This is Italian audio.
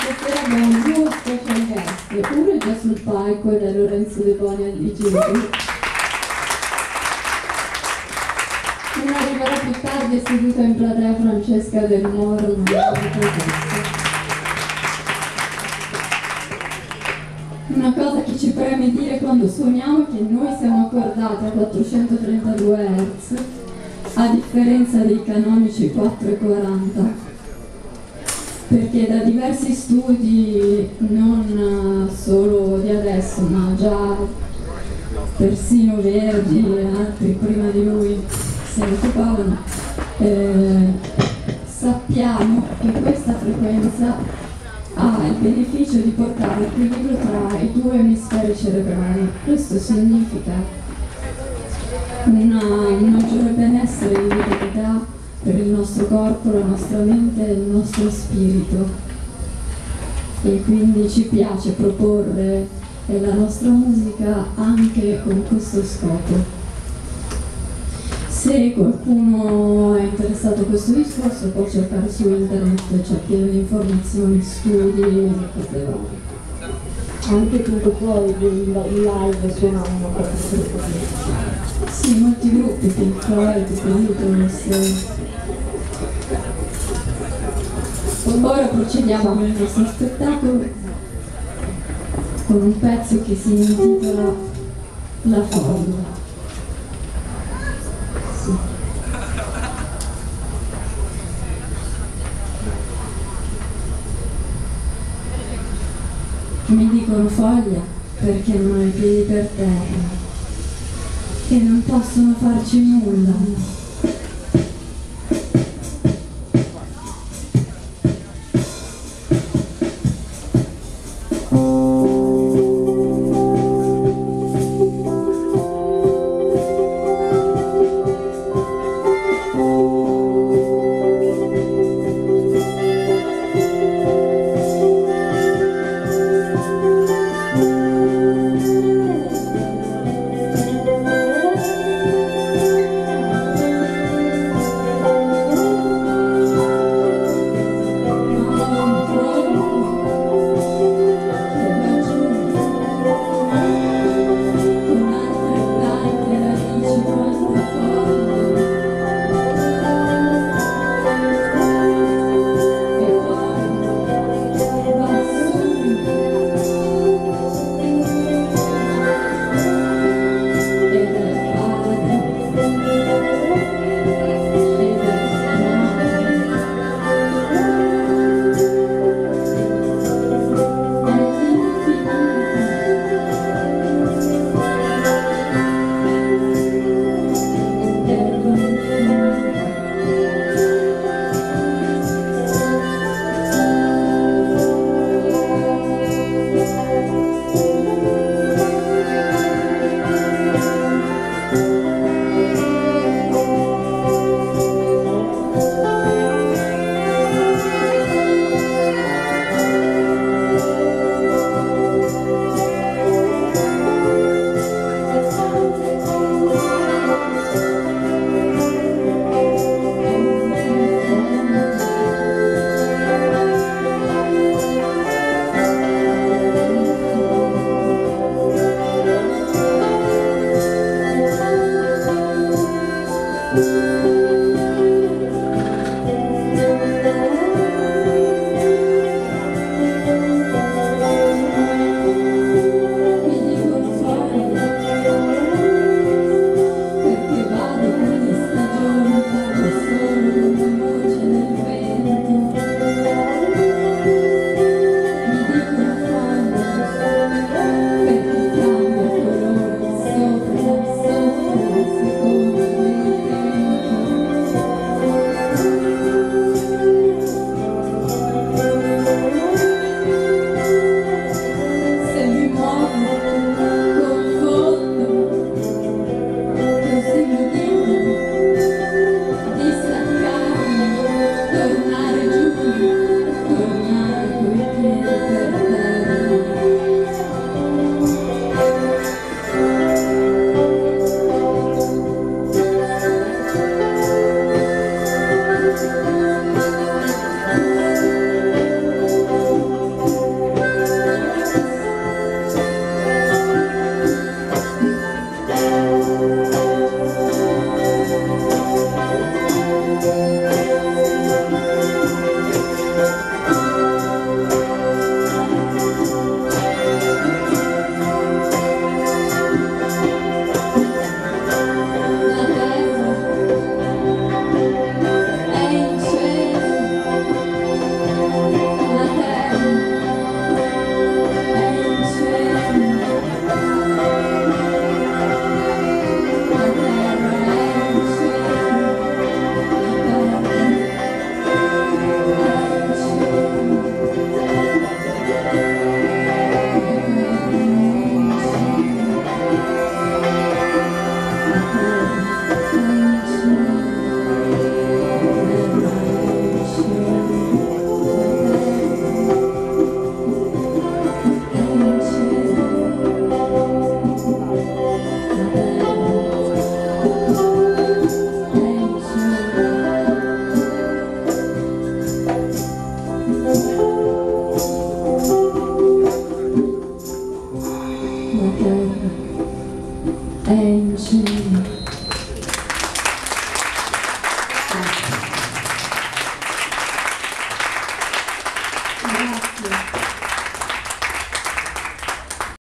Stasera abbiamo due special guest, uno è già sul palco ed è Lorenzo De Boni al digito. Uno arriverà più tardi, è seduta in platea Francesca Del Moro. Una cosa che ci preme dire quando suoniamo è che noi siamo accordati a 432 Hz, a differenza dei canonici 440. Perché da diversi studi, non solo di adesso, ma già persino Verdi e altri prima di lui se ne occupavano, sappiamo che questa frequenza ha il beneficio di portare l'equilibrio tra i due emisferi cerebrali. Questo significa un maggiore benessere di vitalità per il nostro corpo, la nostra mente e il nostro spirito, e quindi ci piace proporre la nostra musica anche con questo scopo. Se qualcuno è interessato a questo discorso può cercare su internet, c'è pieno di informazioni, studi e cose varie. Anche tutto poi in live suonano proprio. Sì, molti gruppi, Pink Floyd, Beatles. Ora procediamo con il nostro spettacolo con un pezzo che si intitola La Formula. Sì. Mi dicono foglia perché non ho i piedi per terra e non possono farci nulla.